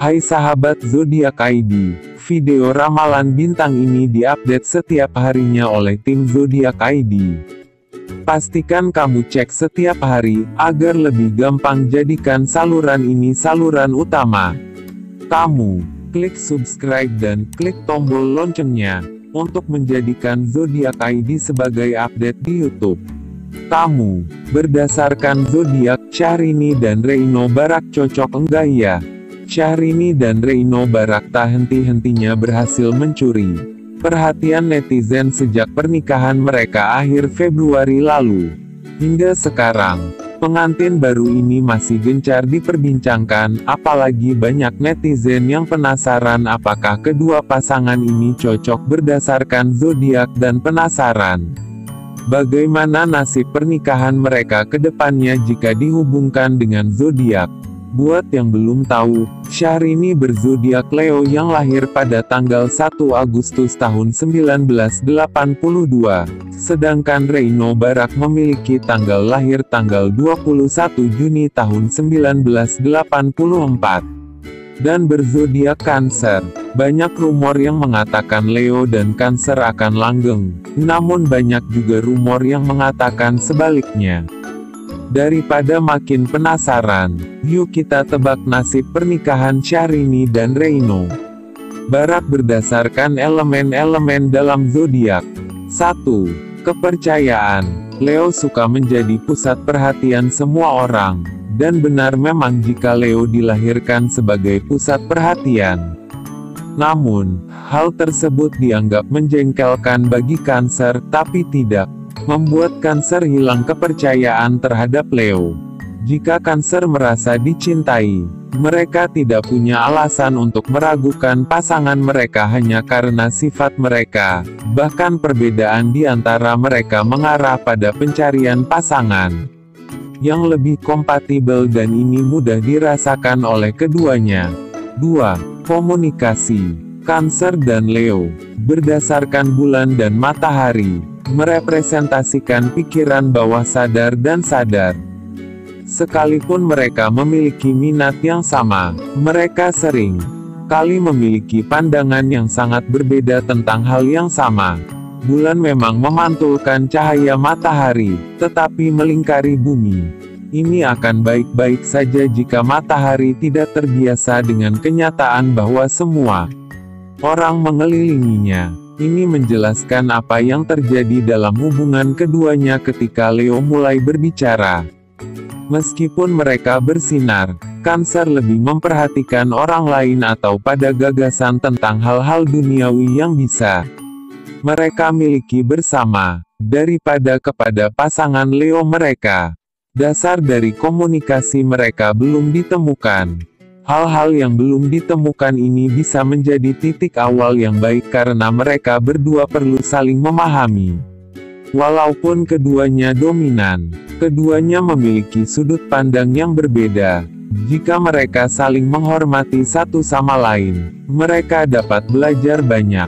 Hai sahabat Zodiak ID, video ramalan bintang ini diupdate setiap harinya oleh tim Zodiak ID. Pastikan kamu cek setiap hari, agar lebih gampang jadikan saluran ini saluran utama. Kamu, klik subscribe dan klik tombol loncengnya, untuk menjadikan Zodiak ID sebagai update di YouTube. Kamu, berdasarkan zodiak, Syahrini dan Reino Barak cocok enggak ya? Syahrini dan Reino Barak tak henti-hentinya berhasil mencuri perhatian netizen sejak pernikahan mereka akhir Februari lalu. Hingga sekarang, pengantin baru ini masih gencar diperbincangkan, apalagi banyak netizen yang penasaran apakah kedua pasangan ini cocok berdasarkan zodiak dan penasaran bagaimana nasib pernikahan mereka ke depannya jika dihubungkan dengan zodiak. Buat yang belum tahu, Syahrini berzodiak Leo yang lahir pada tanggal 1 Agustus tahun 1982, sedangkan Reino Barak memiliki tanggal lahir tanggal 21 Juni tahun 1984, dan berzodiak Cancer. Banyak rumor yang mengatakan Leo dan Cancer akan langgeng, namun banyak juga rumor yang mengatakan sebaliknya. Daripada makin penasaran, yuk kita tebak nasib pernikahan Syahrini dan Reino Barak berdasarkan elemen-elemen dalam zodiak. 1. Kepercayaan. Leo suka menjadi pusat perhatian semua orang, dan benar memang jika Leo dilahirkan sebagai pusat perhatian. Namun, hal tersebut dianggap menjengkelkan bagi Cancer, tapi tidak membuat Cancer hilang kepercayaan terhadap Leo. Jika Cancer merasa dicintai, mereka tidak punya alasan untuk meragukan pasangan mereka hanya karena sifat mereka. Bahkan perbedaan di antara mereka mengarah pada pencarian pasangan yang lebih kompatibel, dan ini mudah dirasakan oleh keduanya. 2. Komunikasi. Cancer dan Leo, berdasarkan bulan dan matahari, merepresentasikan pikiran bawah sadar dan sadar. Sekalipun mereka memiliki minat yang sama, mereka sering kali memiliki pandangan yang sangat berbeda tentang hal yang sama. Bulan memang memantulkan cahaya matahari, tetapi melingkari bumi. Ini akan baik-baik saja jika matahari tidak terbiasa dengan kenyataan bahwa semua orang mengelilinginya. Ini menjelaskan apa yang terjadi dalam hubungan keduanya ketika Leo mulai berbicara. Meskipun mereka bersinar, Cancer lebih memperhatikan orang lain atau pada gagasan tentang hal-hal duniawi yang bisa mereka miliki bersama, daripada kepada pasangan Leo mereka. Dasar dari komunikasi mereka belum ditemukan. Hal-hal yang belum ditemukan ini bisa menjadi titik awal yang baik karena mereka berdua perlu saling memahami. Walaupun keduanya dominan, keduanya memiliki sudut pandang yang berbeda. Jika mereka saling menghormati satu sama lain, mereka dapat belajar banyak.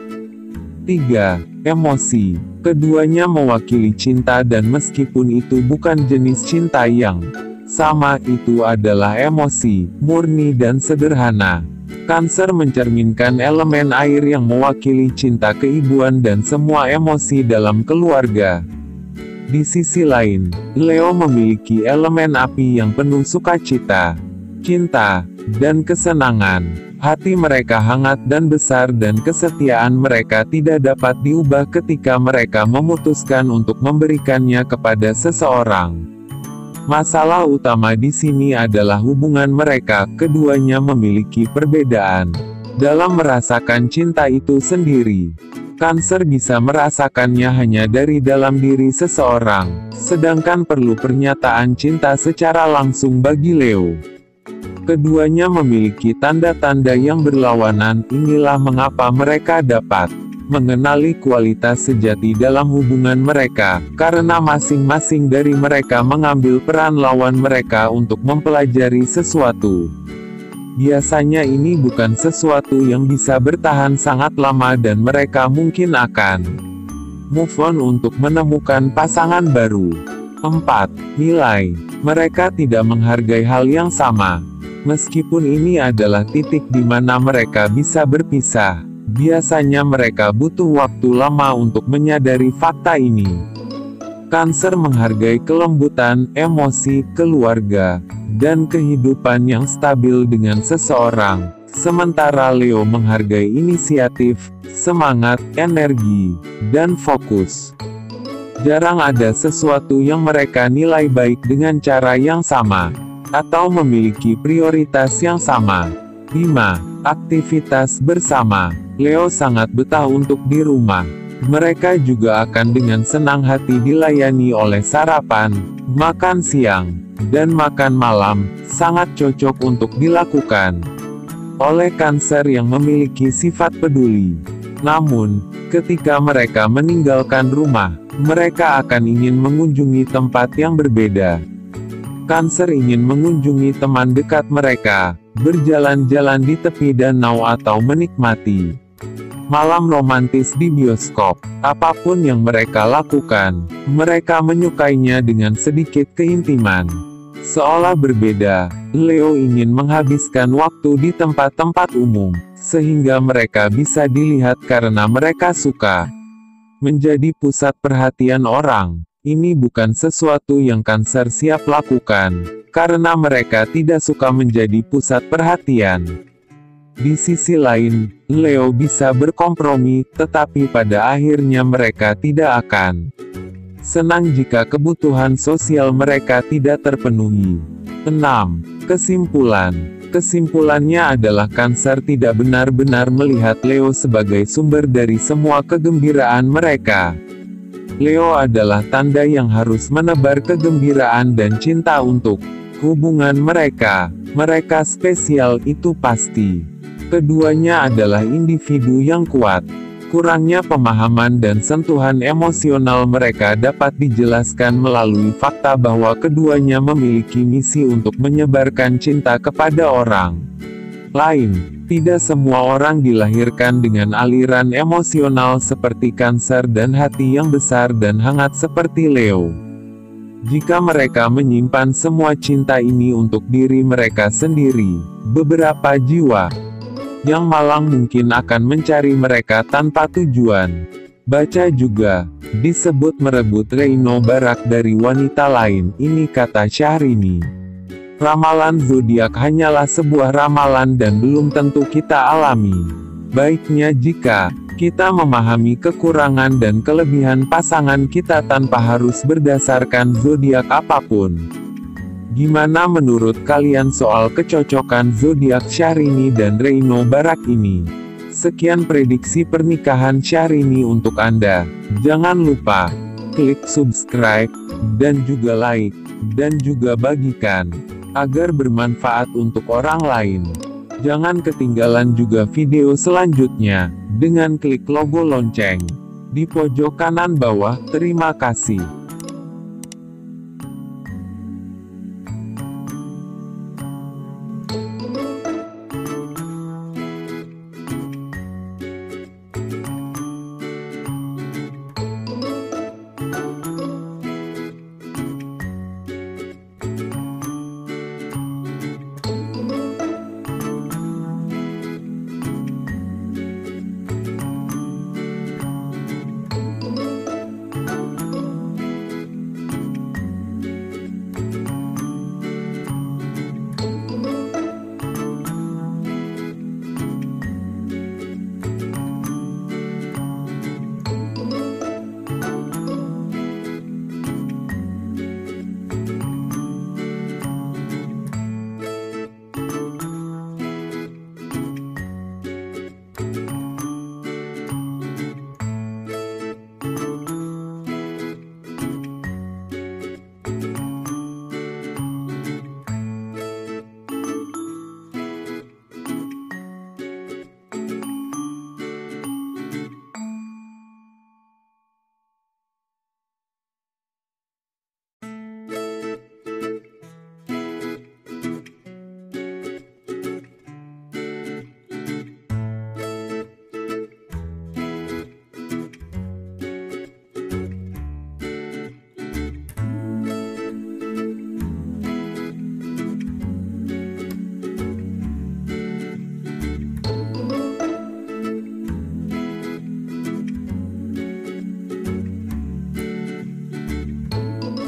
3. Emosi. Keduanya mewakili cinta, dan meskipun itu bukan jenis cinta yang sama, itu adalah emosi, murni dan sederhana. Cancer mencerminkan elemen air yang mewakili cinta keibuan dan semua emosi dalam keluarga. Di sisi lain, Leo memiliki elemen api yang penuh sukacita, cinta, dan kesenangan. Hati mereka hangat dan besar, dan kesetiaan mereka tidak dapat diubah ketika mereka memutuskan untuk memberikannya kepada seseorang. Masalah utama di sini adalah hubungan mereka. Keduanya memiliki perbedaan dalam merasakan cinta itu sendiri. Cancer bisa merasakannya hanya dari dalam diri seseorang, sedangkan perlu pernyataan cinta secara langsung bagi Leo. Keduanya memiliki tanda-tanda yang berlawanan. Inilah mengapa mereka dapat mengenali kualitas sejati dalam hubungan mereka, karena masing-masing dari mereka mengambil peran lawan mereka untuk mempelajari sesuatu. Biasanya ini bukan sesuatu yang bisa bertahan sangat lama, dan mereka mungkin akan move on untuk menemukan pasangan baru. 4. Nilai. Mereka tidak menghargai hal yang sama. Meskipun ini adalah titik di mana mereka bisa berpisah, biasanya mereka butuh waktu lama untuk menyadari fakta ini. Cancer menghargai kelembutan, emosi, keluarga, dan kehidupan yang stabil dengan seseorang, sementara Leo menghargai inisiatif, semangat, energi, dan fokus. Jarang ada sesuatu yang mereka nilai baik dengan cara yang sama, atau memiliki prioritas yang sama. 5. Aktivitas bersama. Leo sangat betah untuk di rumah. Mereka juga akan dengan senang hati dilayani oleh sarapan, makan siang, dan makan malam, sangat cocok untuk dilakukan oleh Cancer yang memiliki sifat peduli. Namun, ketika mereka meninggalkan rumah, mereka akan ingin mengunjungi tempat yang berbeda. Cancer ingin mengunjungi teman dekat mereka, berjalan-jalan di tepi danau atau menikmati malam romantis di bioskop. Apapun yang mereka lakukan, mereka menyukainya dengan sedikit keintiman. Seolah berbeda, Leo ingin menghabiskan waktu di tempat-tempat umum, sehingga mereka bisa dilihat karena mereka suka menjadi pusat perhatian orang. Ini bukan sesuatu yang Cancer siap lakukan, karena mereka tidak suka menjadi pusat perhatian. Di sisi lain, Leo bisa berkompromi, tetapi pada akhirnya mereka tidak akan senang jika kebutuhan sosial mereka tidak terpenuhi. 6. Kesimpulan. Kesimpulannya adalah Cancer tidak benar-benar melihat Leo sebagai sumber dari semua kegembiraan mereka. Leo adalah tanda yang harus menebar kegembiraan dan cinta untuk hubungan mereka. Mereka spesial, itu pasti. Keduanya adalah individu yang kuat. Kurangnya pemahaman dan sentuhan emosional mereka dapat dijelaskan melalui fakta bahwa keduanya memiliki misi untuk menyebarkan cinta kepada orang lain. Tidak semua orang dilahirkan dengan aliran emosional seperti Cancer dan hati yang besar dan hangat seperti Leo. Jika mereka menyimpan semua cinta ini untuk diri mereka sendiri, beberapa jiwa yang malang mungkin akan mencari mereka tanpa tujuan. Baca juga, disebut merebut Reino Barak dari wanita lain, ini kata Syahrini. Ramalan zodiak hanyalah sebuah ramalan dan belum tentu kita alami. Baiknya jika kita memahami kekurangan dan kelebihan pasangan kita tanpa harus berdasarkan zodiak apapun. Gimana menurut kalian soal kecocokan zodiak Syahrini dan Reino Barak ini? Sekian prediksi pernikahan Syahrini untuk Anda. Jangan lupa klik subscribe dan juga like dan juga bagikan agar bermanfaat untuk orang lain. Jangan ketinggalan juga video selanjutnya, dengan klik logo lonceng di pojok kanan bawah. Terima kasih.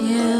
Ya,